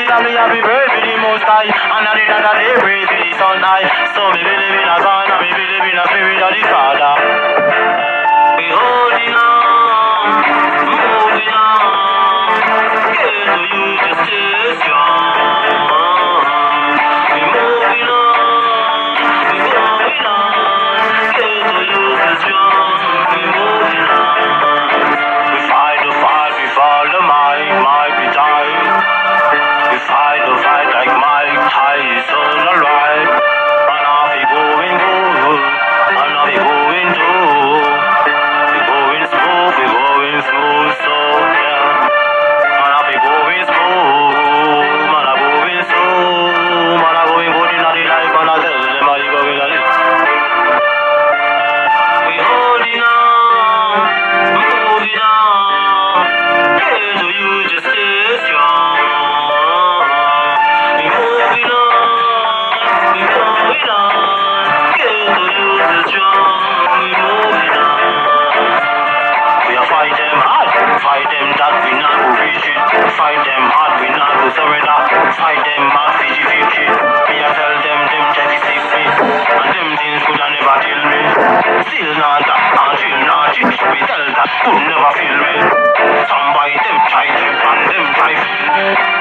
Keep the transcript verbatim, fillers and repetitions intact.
and me happy bird with the most high. And at the end of the day, praise with the sun high. So me believe in a God, and me believe in a spirit of the Father. We holding on, moving on. Girl, do you just stay strong? We moving on, we going on. Girl, do you stay strong? We moving on. We fight the fight, we fall the mic, mic we die. We fight the fight like Mike Tyson, alright. And now we going good, and now we going too. We going smooth, we going smooth, so yeah. And now we going smooth, man I going smooth, man I going good in the life, and I tell them how you going at it. We holding on, moving on. Hey, do you just stay strong? We moving on, we going on. Hey, do you just strong? We moving on. We are fight them hard, fight them that we not go reach it. Fight them hard, we not go surrender. Fight them hard, fifty fifty. Me a tell them, them just sick me. And them things could have never kill me. Still not that, and still not it. We tell that could never feel me. Some by them try to, and them try feel me.